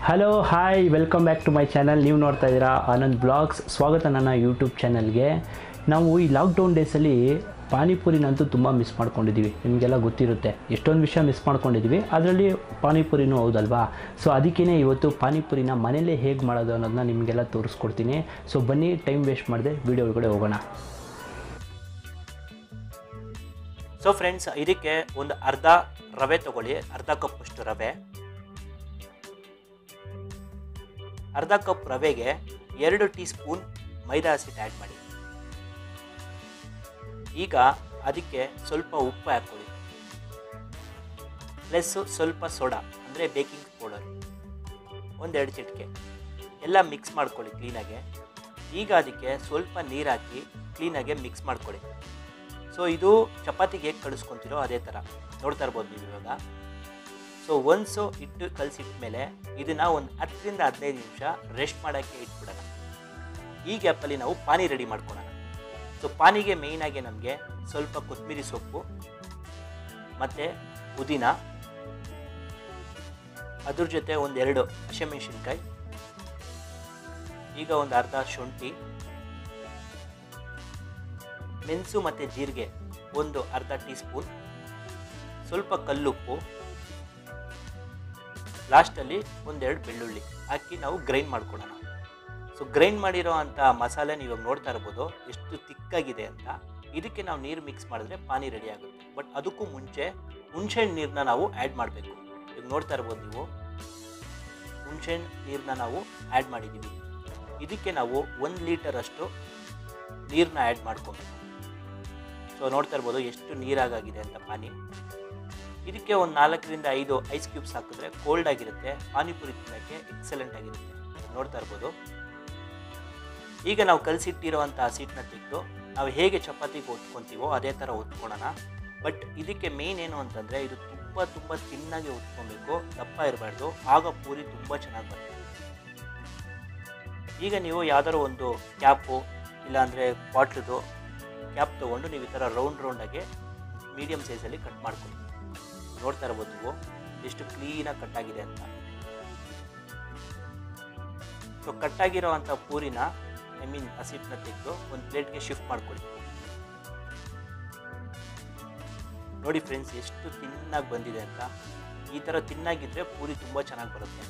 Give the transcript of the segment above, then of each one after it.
Hello hi welcome back to my channel. ನೀವು ನೋಡ್ತಾ ಇದ್ದೀರಾ ಆನಂದ್ ಬ್ಲಾಗ್ಸ್. ಸ್ವಾಗತ ನನ್ನ ಯೂಟ್ಯೂಬ್ ಚಾನಲ್ಗೆ. ನಾವು ಈ ಲಾಕ್ಡೌನ್ ಡೇಸಲ್ಲಿ ಪಾನಿಪುರಿನಂತೂ ತುಂಬ ಮಿಸ್ ಮಾಡ್ಕೊಂಡಿದ್ದೀವಿ. ನಿಮಗೆಲ್ಲ ಗೊತ್ತಿರುತ್ತೆ, ಎಷ್ಟೊಂದು ವಿಷಯ ಮಿಸ್ ಮಾಡ್ಕೊಂಡಿದ್ದೀವಿ, ಅದರಲ್ಲಿ ಪಾನಿಪುರಿನೂ ಹೌದಲ್ವಾ. ಸೊ ಅದಕ್ಕೇ ಇವತ್ತು ಪಾನಿಪುರಿನ ಮನೇಲೇ ಹೇಗೆ ಮಾಡೋದು ಅನ್ನೋದನ್ನ ನಿಮಗೆಲ್ಲ ತೋರಿಸ್ಕೊಡ್ತೀನಿ. ಸೊ ಬನ್ನಿ, ಟೈಮ್ ವೇಸ್ಟ್ ಮಾಡದೆ ವಿಡಿಯೋ ಒಳಗಡೆ ಹೋಗೋಣ. ಸೊ ಫ್ರೆಂಡ್ಸ್, ಇದಕ್ಕೆ ಒಂದು ಅರ್ಧ ರವೆ ತಗೊಳ್ಳಿ, ಅರ್ಧ ಕಪ್ ಅಷ್ಟು ರವೆ. ಅರ್ಧ ಕಪ್ ರವೆಗೆ 2 ಟೀ ಸ್ಪೂನ್ ಮೈದಾ ಹಸಿಟ್ಟು ಆ್ಯಡ್ ಮಾಡಿ. ಈಗ ಅದಕ್ಕೆ ಸ್ವಲ್ಪ ಉಪ್ಪು ಹಾಕ್ಕೊಳ್ಳಿ, ಪ್ಲಸ್ ಸ್ವಲ್ಪ ಸೋಡಾ ಅಂದರೆ ಬೇಕಿಂಗ್ ಪೌಡರ್ 1-2 ಚಿಟಿಕೆ ಎಲ್ಲ ಮಿಕ್ಸ್ ಮಾಡ್ಕೊಳ್ಳಿ ಕ್ಲೀನಾಗೆ. ಈಗ ಅದಕ್ಕೆ ಸ್ವಲ್ಪ ನೀರು ಹಾಕಿ ಕ್ಲೀನಾಗೆ ಮಿಕ್ಸ್ ಮಾಡ್ಕೊಳ್ಳಿ. ಸೊ ಇದು ಚಪಾತಿಗೆ ಹೇಗೆ ಕಳಿಸ್ಕೊತೀರೋ ಅದೇ ಥರ ನೋಡ್ತಾ ಇರ್ಬೋದು ನೀವು ಇವಾಗ. ಸೊ ಒನ್ಸು ಇಟ್ಟು ಕಲಸಿಟ್ಮೇಲೆ ಇದನ್ನು ಒಂದು 10ರಿಂದ 15 ನಿಮಿಷ ರೆಸ್ಟ್ ಮಾಡೋಕ್ಕೆ ಇಟ್ಬಿಡೋಣ. ಈ ಗ್ಯಾಪಲ್ಲಿ ನಾವು ಪಾನಿ ರೆಡಿ ಮಾಡ್ಕೊಳ್ಳೋಣ. ಸೊ ಪಾನಿಗೆ ಮೇಯ್ನಾಗಿ ನಮಗೆ ಸ್ವಲ್ಪ ಕೊತ್ತಂಬರಿ ಸೊಪ್ಪು ಮತ್ತು ಪುದೀನ, ಅದ್ರ ಜೊತೆ 1-2 ಹಸಿಮೆಣಸಿನ್ಕಾಯಿ, ಈಗ ಒಂದು ಅರ್ಧ ಶುಂಠಿ, ಮೆಣಸು ಮತ್ತು ಜೀರಿಗೆ ಒಂದು ಅರ್ಧ ಟೀ ಸ್ಪೂನ್, ಸ್ವಲ್ಪ ಕಲ್ಲುಪ್ಪು, ಲಾಸ್ಟಲ್ಲಿ 1-2 ಬೆಳ್ಳುಳ್ಳಿ ಹಾಕಿ ನಾವು ಗ್ರೈಂಡ್ ಮಾಡ್ಕೊಳ್ಳೋಣ. ಸೊ ಗ್ರೈಂಡ್ ಮಾಡಿರೋ ಅಂಥ ಮಸಾಲೆ ನೀವು ನೋಡ್ತಾ ಇರ್ಬೋದು ಎಷ್ಟು ತಿಕ್ಕಾಗಿದೆ ಅಂತ. ಇದಕ್ಕೆ ನಾವು ನೀರು ಮಿಕ್ಸ್ ಮಾಡಿದ್ರೆ ಪಾನಿ ರೆಡಿ ಆಗುತ್ತೆ. ಬಟ್ ಅದಕ್ಕೂ ಮುಂಚೆ ಹುಣಸೆಹಣ್ಣು ನೀರನ್ನ ನಾವು ಆ್ಯಡ್ ಮಾಡಬೇಕು. ಈಗ ನೋಡ್ತಾ ಇರ್ಬೋದು ನೀವು, ಹುಣಸೆಹಣ್ಣು ನೀರನ್ನ ನಾವು ಆ್ಯಡ್ ಮಾಡಿದ್ದೀವಿ. ಇದಕ್ಕೆ ನಾವು 1 ಲೀಟರಷ್ಟು ನೀರನ್ನ ಆ್ಯಡ್ ಮಾಡ್ಕೊಬೇಕು. ಸೊ ನೋಡ್ತಾ ಇರ್ಬೋದು ಎಷ್ಟು ನೀರಾಗಿದೆ ಅಂತ ಪಾನಿ. ಇದಕ್ಕೆ ಒಂದು 4ರಿಂದ 5 ಐಸ್ ಕ್ಯೂಬ್ಸ್ ಹಾಕಿದ್ರೆ ಕೋಲ್ಡ್ ಆಗಿರುತ್ತೆ, ಪಾನಿಪುರಿ ತಿನ್ನೋಕ್ಕೆ ಎಕ್ಸಲೆಂಟ್ ಆಗಿರುತ್ತೆ. ನೋಡ್ತಾ ಇರ್ಬೋದು. ಈಗ ನಾವು ಕಲಸಿಟ್ಟಿರೋವಂಥ ಹಸಿಟ್ಟನ್ನ ತೆಗೆದು ನಾವು ಹೇಗೆ ಚಪಾತಿಗೆ ಒತ್ಕೊತೀವೋ ಅದೇ ಥರ ಒತ್ಕೊಳ್ಳೋಣ. ಬಟ್ ಇದಕ್ಕೆ ಮೇನ್ ಏನು ಅಂತಂದರೆ ಇದು ತುಂಬ ತಿನ್ನಾಗಿ ಒತ್ಕೊಬೇಕು, ದಪ್ಪ ಇರಬಾರ್ದು, ಆಗ ಪೂರಿ ತುಂಬ ಚೆನ್ನಾಗಿ ಬರುತ್ತೆ. ಈಗ ನೀವು ಯಾವ್ದಾದ್ರು ಒಂದು ಕ್ಯಾಪು ಇಲ್ಲಾಂದರೆ ಬಾಟ್ಲದು ಕ್ಯಾಪ್ ತೊಗೊಂಡು ನೀವು ಈ ಥರ ರೌಂಡಾಗಿ ಮೀಡಿಯಮ್ ಸೈಜಲ್ಲಿ ಕಟ್ ಮಾಡ್ಕೊಳ್ಳಿ. ನೋಡ್ತಾ ಇರ್ಬೋದು ನೀವು ಎಷ್ಟು ಕ್ಲೀನಾಗಿ ಕಟ್ಟಾಗಿದೆ ಅಂತ. ಸೊ ಕಟ್ಟಾಗಿರೋ ಅಂಥ ಪೂರಿನ ಹಸಿಟ್ಟನ್ನ ತೆಗೆದು ಒಂದು ಪ್ಲೇಟ್ಗೆ ಶಿಫ್ಟ್ ಮಾಡ್ಕೊಳ್ಳಿ. ನೋಡಿ ಫ್ರೆಂಡ್ಸ್, ಎಷ್ಟು ತಿನ್ನಾಗಿ ಬಂದಿದೆ ಅಂತ. ಈ ಥರ ತಿನ್ನಾಗಿದ್ದರೆ ಪೂರಿ ತುಂಬ ಚೆನ್ನಾಗಿ ಬರುತ್ತೆ.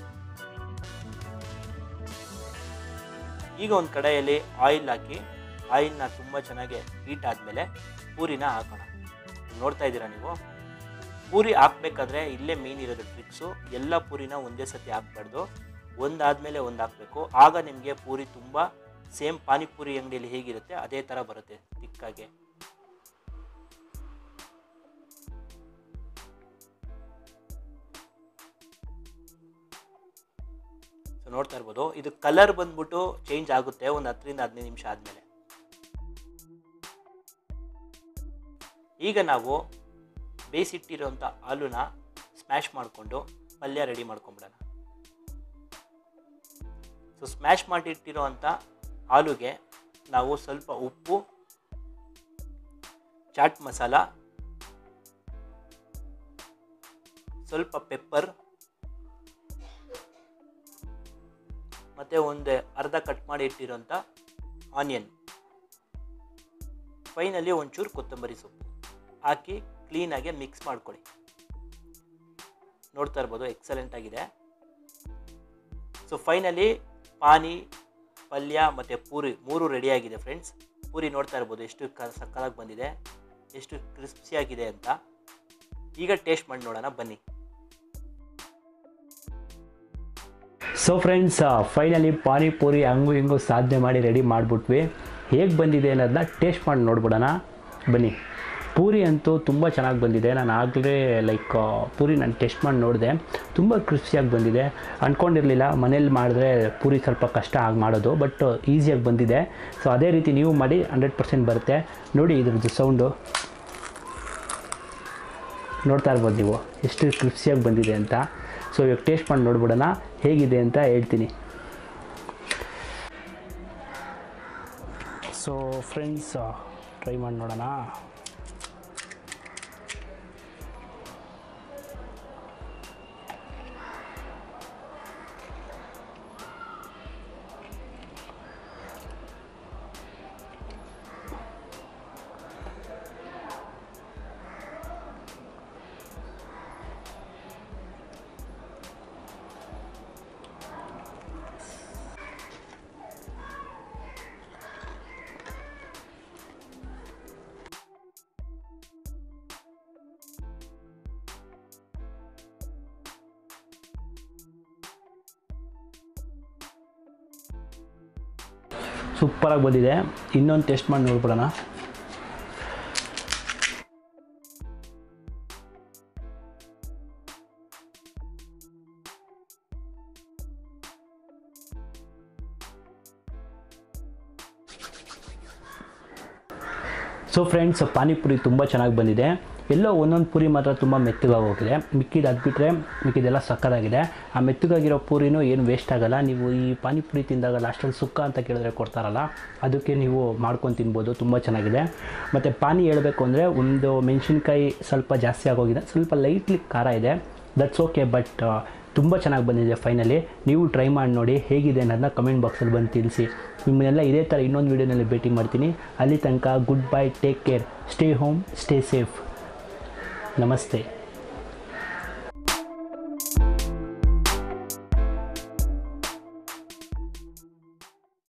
ಈಗ ಒಂದು ಕಡೆಯಲ್ಲಿ ಆಯಿಲ್ ಹಾಕಿ, ಆಯಿಲ್ನ ತುಂಬ ಚೆನ್ನಾಗಿ ಹೀಟ್ ಆದಮೇಲೆ ಪೂರಿನ ಹಾಕೋಣ. ನೋಡ್ತಾ ಇದ್ದೀರಾ ನೀವು, ಪೂರಿ ಹಾಕ್ಬೇಕಾದ್ರೆ ಇಲ್ಲೇ ಮೇನ್ ಇರೋದು ಟ್ರಿಕ್ಸು. ಎಲ್ಲ ಪೂರಿನ ಒಂದೇ ಸತಿ ಹಾಕ್ಬಾರ್ದು, ಒಂದಾದಮೇಲೆ ಒಂದು ಹಾಕಬೇಕು. ಆಗ ನಿಮಗೆ ಪೂರಿ ತುಂಬ ಸೇಮ್ ಪಾನಿಪುರಿ ಅಂಗಡಿಯಲ್ಲಿ ಹೇಗಿರುತ್ತೆ ಅದೇ ಥರ ಬರುತ್ತೆ ತಿಕ್ಕಾಗೆ. ಸೊ ನೋಡ್ತಾ ಇರ್ಬೋದು, ಇದು ಕಲರ್ ಬಂದ್ಬಿಟ್ಟು ಚೇಂಜ್ ಆಗುತ್ತೆ ಒಂದು 10ರಿಂದ 15 ನಿಮಿಷ ಆದಮೇಲೆ. ಈಗ ನಾವು ಬೇಯಿಸಿಟ್ಟಿರೋಂಥ ಆಲೂನ ಸ್ಮ್ಯಾಶ್ ಮಾಡಿಕೊಂಡು ಪಲ್ಯ ರೆಡಿ ಮಾಡ್ಕೊಂಬಿಡೋಣ. ಸೊ ಸ್ಮ್ಯಾಶ್ ಮಾಡಿಟ್ಟಿರೋವಂಥ ಆಲೂಗೆ ನಾವು ಸ್ವಲ್ಪ ಉಪ್ಪು, ಚಾಟ್ ಮಸಾಲ, ಸ್ವಲ್ಪ ಪೆಪ್ಪರ್ ಮತ್ತು ಒಂದು ಅರ್ಧ ಕಟ್ ಮಾಡಿ ಇಟ್ಟಿರೋಂಥ ಆನಿಯನ್, ಫೈನಲಿ ಒಂಚೂರು ಕೊತ್ತಂಬರಿ ಸೊಪ್ಪು ಹಾಕಿ ಕ್ಲೀನಾಗಿ ಮಿಕ್ಸ್ ಮಾಡ್ಕೊಳ್ಳಿ. ನೋಡ್ತಾ ಇರ್ಬೋದು ಎಕ್ಸಲೆಂಟ್ ಆಗಿದೆ. ಸೊ ಫೈನಲಿ ಪಾನಿ, ಪಲ್ಯ ಮತ್ತು ಪೂರಿ 3 ರೆಡಿಯಾಗಿದೆ ಫ್ರೆಂಡ್ಸ್. ಪೂರಿ ನೋಡ್ತಾ ಇರ್ಬೋದು ಎಷ್ಟು ಸಕ್ಕತ್ತಾಗಿ ಬಂದಿದೆ, ಎಷ್ಟು ಕ್ರಿಸ್ಪಿಯಾಗಿದೆ ಅಂತ. ಈಗ ಟೇಸ್ಟ್ ಮಾಡಿ ನೋಡೋಣ ಬನ್ನಿ. ಸೊ ಫ್ರೆಂಡ್ಸ್, ಫೈನಲಿ ಪಾನಿಪುರಿ ಹಂಗೂ ಹಿಂಗೂ ಸಾಧನೆ ಮಾಡಿ ರೆಡಿ ಮಾಡಿಬಿಟ್ವಿ. ಹೇಗೆ ಬಂದಿದೆ ಅನ್ನೋದನ್ನ ಟೇಸ್ಟ್ ಮಾಡಿ ನೋಡ್ಬಿಡೋಣ ಬನ್ನಿ. ಪೂರಿ ಅಂತೂ ತುಂಬ ಚೆನ್ನಾಗಿ ಬಂದಿದೆ. ನಾನು ಆಗಲೇ ಪೂರಿ ನಾನು ಟೆಸ್ಟ್ ಮಾಡಿ ನೋಡಿದೆ, ತುಂಬ ಕ್ರಿಸ್ಪಿಯಾಗಿ ಬಂದಿದೆ. ಅಂದ್ಕೊಂಡಿರಲಿಲ್ಲ ಮನೇಲಿ ಮಾಡಿದ್ರೆ ಪೂರಿ ಸ್ವಲ್ಪ ಕಷ್ಟ ಆಗಿ ಮಾಡೋದು, ಬಟ್ ಈಸಿಯಾಗಿ ಬಂದಿದೆ. ಸೊ ಅದೇ ರೀತಿ ನೀವು ಮಾಡಿ 100% ಬರುತ್ತೆ. ನೋಡಿ ಇದ್ರದ್ದು ಸೌಂಡು ನೋಡ್ತಾ ಇರ್ಬೋದು ನೀವು ಎಷ್ಟು ಕ್ರಿಸ್ಪಿಯಾಗಿ ಬಂದಿದೆ ಅಂತ. ಸೊ ಇವಾಗ ಟೇಸ್ಟ್ ಮಾಡಿ ನೋಡ್ಬಿಡೋಣ ಹೇಗಿದೆ ಅಂತ ಹೇಳ್ತೀನಿ. ಸೊ ಫ್ರೆಂಡ್ಸ್, ಟ್ರೈ ಮಾಡಿ ನೋಡೋಣ. ಸೂಪರಾಗಿ ಬಂದಿದೆ. ಇನ್ನೊಂದು ಟೇಸ್ಟ್ ಮಾಡಿ ನೋಡ್ಬಿಡೋಣ. ಸೊ ಫ್ರೆಂಡ್ಸ್, ಪಾನಿಪುರಿ ತುಂಬ ಚೆನ್ನಾಗಿ ಬಂದಿದೆ. ಎಲ್ಲೋ ಒಂದೊಂದು ಪೂರಿ ಮಾತ್ರ ತುಂಬ ಮೆತ್ತಗಾಗಿ ಹೋಗಿದೆ. ಅದು ಬಿಟ್ಟರೆ ಮಿಕ್ಕಿದೆಲ್ಲ ಸಕ್ಕತ್ತಾಗಿದೆ. ಆ ಮೆತ್ತಗಾಗಿರೋ ಪೂರಿನೂ ಏನು ವೇಸ್ಟ್ ಆಗೋಲ್ಲ. ನೀವು ಈ ಪಾನಿಪುರಿ ತಿಂದಾಗ ಲಾಸ್ಟಲ್ಲಿ ಸುಕ್ಕ ಅಂತ ಕೇಳಿದ್ರೆ ಕೊಡ್ತಾರಲ್ಲ, ಅದಕ್ಕೆ ನೀವು ಮಾಡ್ಕೊಂಡು ತಿನ್ಬೋದು. ತುಂಬ ಚೆನ್ನಾಗಿದೆ. ಮತ್ತು ಪಾನಿ ಹೇಳಬೇಕು ಅಂದರೆ ಒಂದು ಮೆಣಸಿನ್ಕಾಯಿ ಸ್ವಲ್ಪ ಜಾಸ್ತಿ ಆಗೋಗಿದೆ, ಸ್ವಲ್ಪ ಲೈಟ್ಲಿ ಖಾರ ಇದೆ. ದಟ್ಸ್ ಓಕೆ, ಬಟ್ ತುಂಬ ಚೆನ್ನಾಗಿ ಬಂದಿದೆ. ಫೈನಲಿ ನೀವು ಟ್ರೈ ಮಾಡಿ ನೋಡಿ, ಹೇಗಿದೆ ಅನ್ನೋದನ್ನ ಕಮೆಂಟ್ ಬಾಕ್ಸಲ್ಲಿ ಬಂದು ತಿಳಿಸಿ. ನಿಮ್ಮನ್ನೆಲ್ಲ ಇದೇ ಥರ ಇನ್ನೊಂದು ವೀಡಿಯೋನಲ್ಲಿ ಭೇಟಿ ಮಾಡ್ತೀನಿ. ಅಲ್ಲಿ ತನಕ good bye, take care, stay home, stay safe. ನಮಸ್ತೆ.